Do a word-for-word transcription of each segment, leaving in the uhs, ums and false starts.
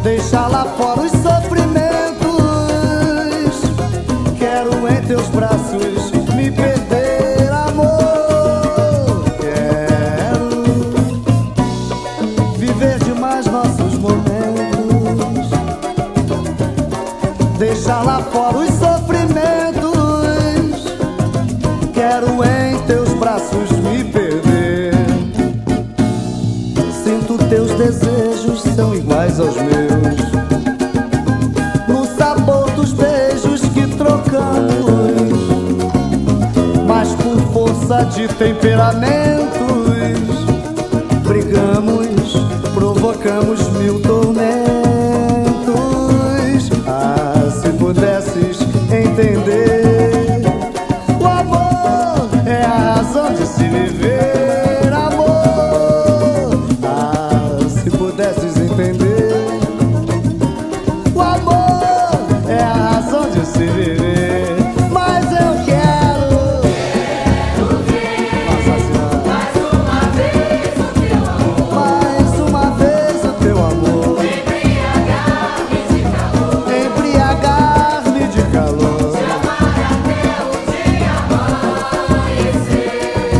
Deixa lá fora os sofrimentos. Quero em teus braços me perder, amor. Quero viver demais nossos momentos. Deixa lá fora os sofrimentos. Quero em teus braços me perder. Sinto teus desejos são iguais aos meus, no sabor dos beijos que trocamos, mas por força de temperamentos brigamos, provocamos mil tormentos. Ah, se pudesses entender, o amor é a razão de se viver, amor. Ah, se pudesses entender, o amor é a razão de se viver. Mas eu quero, Quero ver Nossa Senhora, mais uma vez o teu amor, mais uma vez o teu amor, embriagar-me de calor, embriagar-me de calor. amar até o dia amanhecer.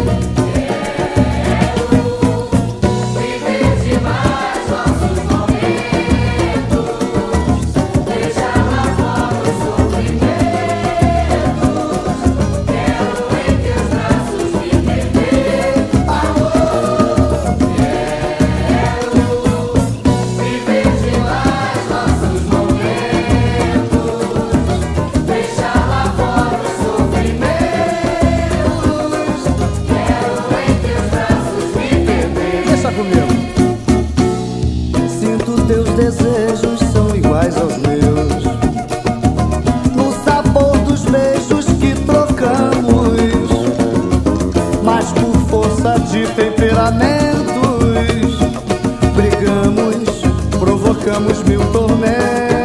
Quero viver demais nossos momentos. Deixa lá fora os sofrimentos. Quero em teus braços me perder, amor. Quero viver demais nossos momentos. Deixa lá fora os sofrimentos. Quero em teus braços me perder. Deixa comigo. Sinto teus desejos são iguais aos meus, no sabor dos beijos que trocamos, mas por força de temperamentos brigamos, provocamos mil tormentos.